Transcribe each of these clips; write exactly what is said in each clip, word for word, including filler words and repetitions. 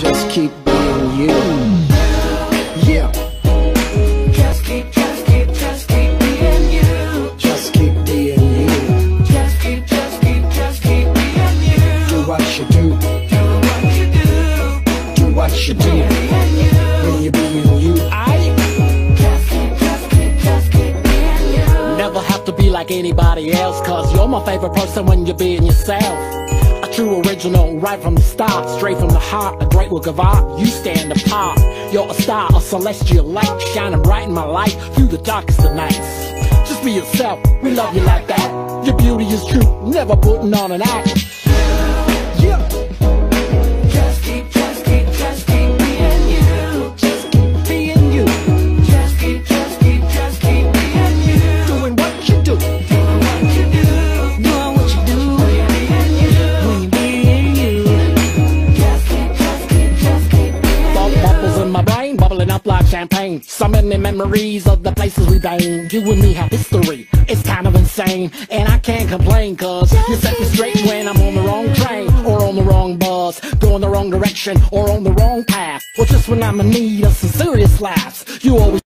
Just keep being you. Yeah. Just keep, just keep, just keep being you. Just keep being you. Just keep, just keep, just keep being you. Do what you do. Do what you do. Do what you do. Being you. When you're being you. I Just keep, just keep, just keep being you. Never have to be like anybody else, cause you're my favorite person when you're being yourself. A true original right from the start, straight from the heart, a great work of art, you stand apart. You're a star, a celestial light, shining bright in my life through the darkest of nights. Just be yourself, we love you like that. Your beauty is true, never putting on an act. yeah. Just keep, just keep, just keep being you. Just keep being you. Just keep, just keep, just keep being you. Doing what you do. Doing what you do. Doing what you do. Being you. When you're being you. Just keep, just keep, just keep being Bub- you. Bubbles in my brain, bubbling up like champagne. So many memories of the places we've been. You and me have history, it's kind of insane. And I can't complain, cause you set me straight when I'm on the wrong train, or on the wrong bus, going the wrong direction, or on the wrong path, or just when I'm in need of some serious laughs. You always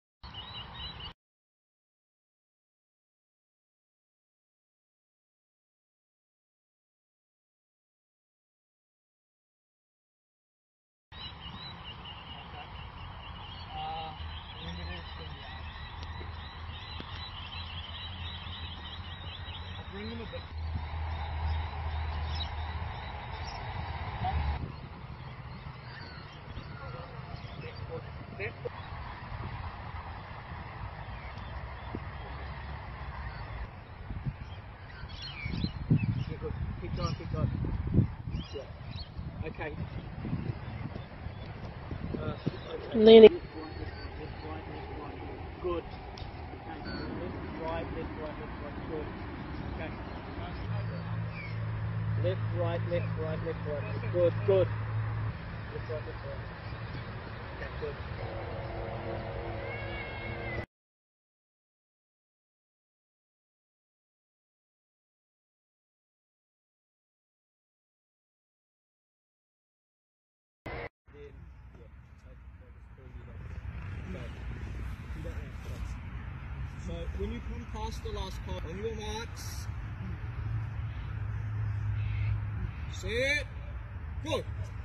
Keep going, keep going. Yeah. Okay. Uh, okay. Leaning. Left, right, left, right, left, right. Good. Okay. Left, right, left, right, left, right. Good. Okay. Left, right, left, right, left, right. Good, good. Left, right, left, right. Okay, good. Then, yeah, take focus, pull you down. So, you don't have to. So, when you come past the last part, on your marks, set, go!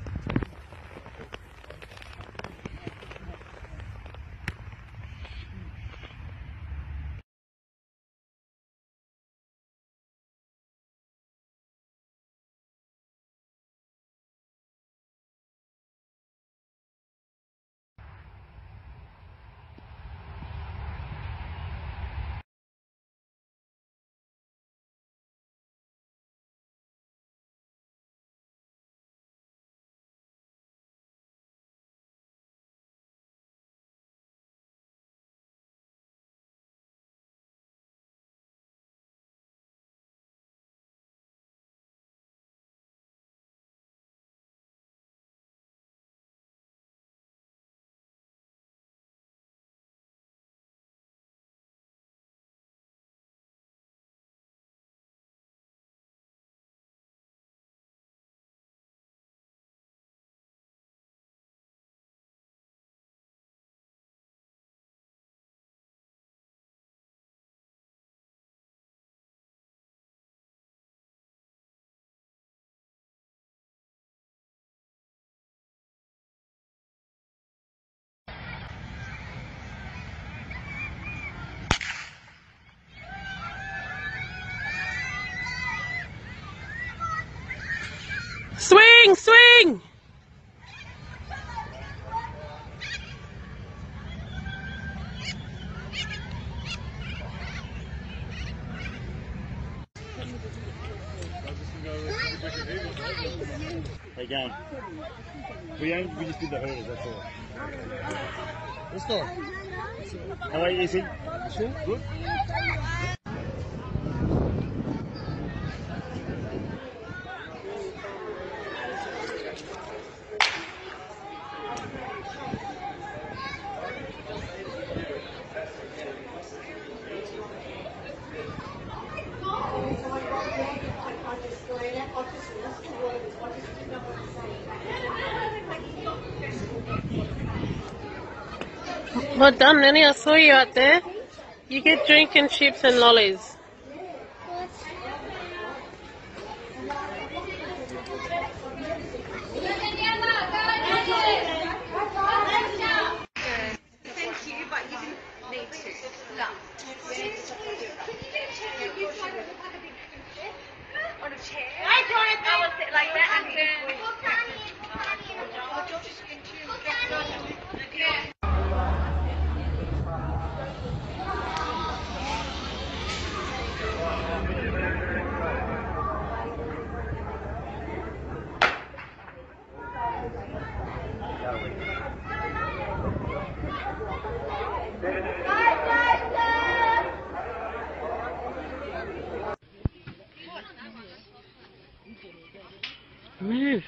Swing, swing! Hey, gang. We ain't, we just did the hurdles, that's all. Let's go. How are you, easy? Sure? Good? Well done, Nanny. I saw you out there. You get drink and chips and lollies. Thank you, but you didn't need to. No. On a chair. I will sit like that and then. Move.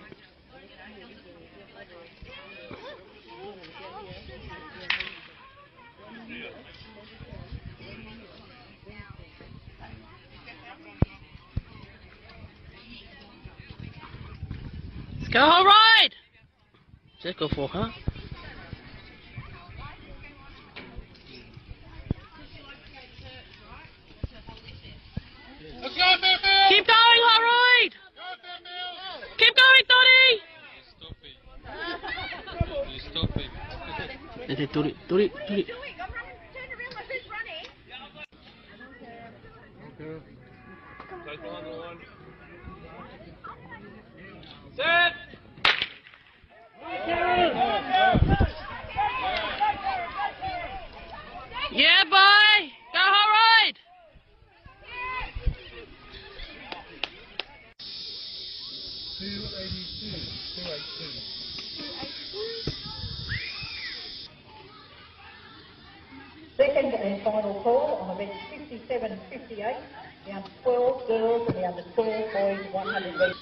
Let's go, all right. Let's go for her. Keep going, Harold! Keep going, Tony! Stop it. Let's do it, do it, do it. Take one, one. Set! Yeah, boy! Go, Harold! two eighty-two. two eighty-two. Second and final call on event fifty-seven fifty-eight, the under twelve girls and the under twelve boys one hundred metres.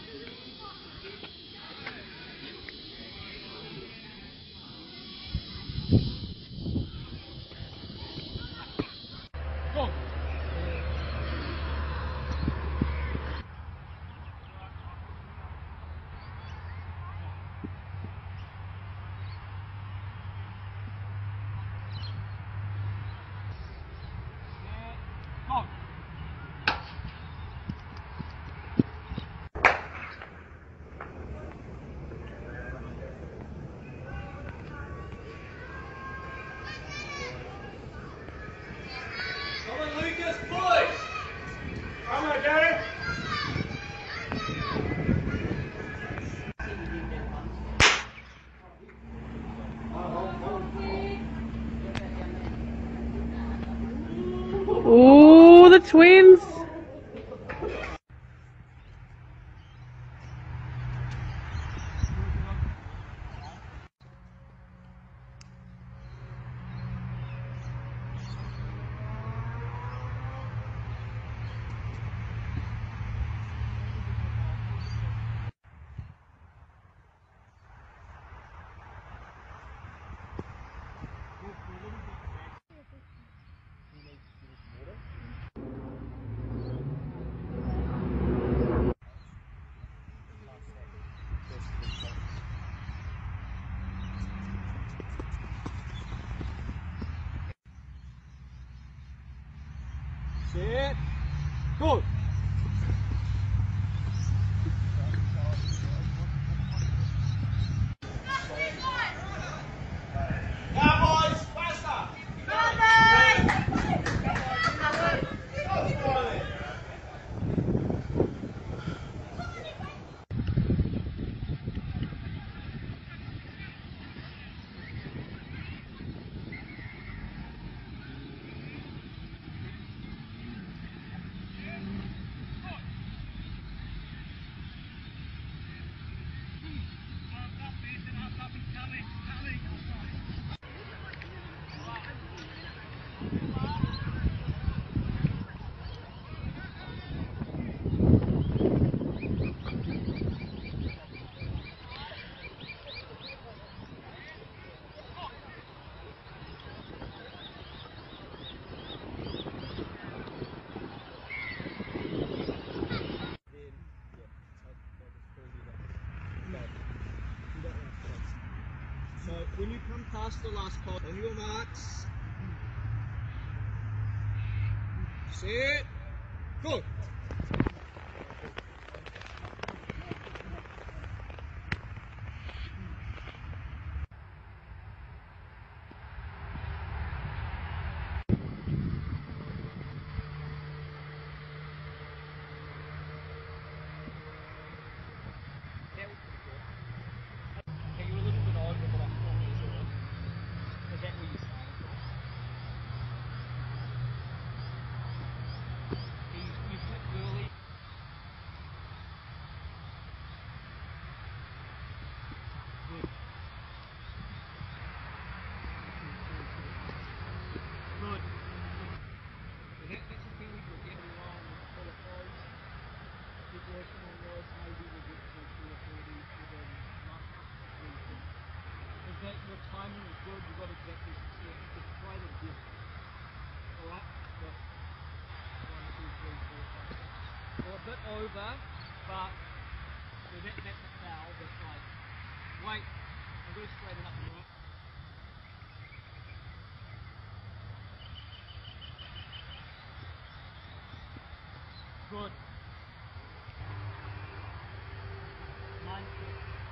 Come on, Lucas, push! Come on, Darren! Ooh, the twins! Set. Go. So when you come past the last pole, on your marks, set, go. Your timing is good, you've got exactly it's right at this. Alright? Got one, two, three, four, five, six. Well, a bit over, but so that, that's a foul, but like, wait, I'm going to straighten up the right. Good. Nine, six.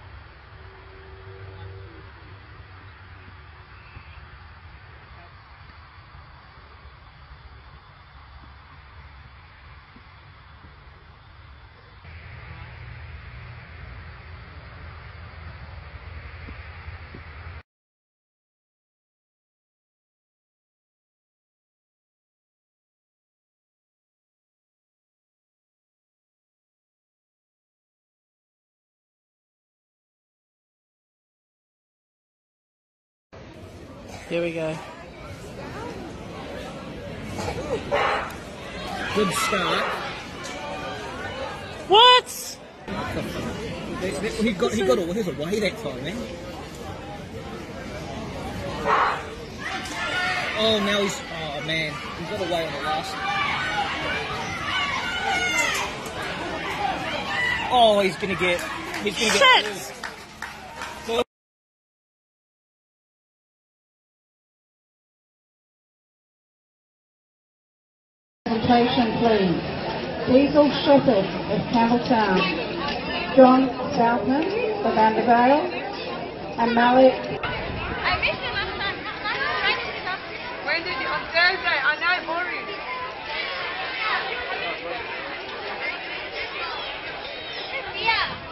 Here we go. Good start. What? That's, that, he got he got all his away that time, man. Oh, now he's oh man, he got away on the last. Oh, he's gonna get he's gonna get. Shit! Presentation, please. Diesel Shepherd of Campbelltown, John Southman of Undervale, and Malik. I missed it last time. Last time I did it up. When did you? On Thursday. I know, Ori. Yeah.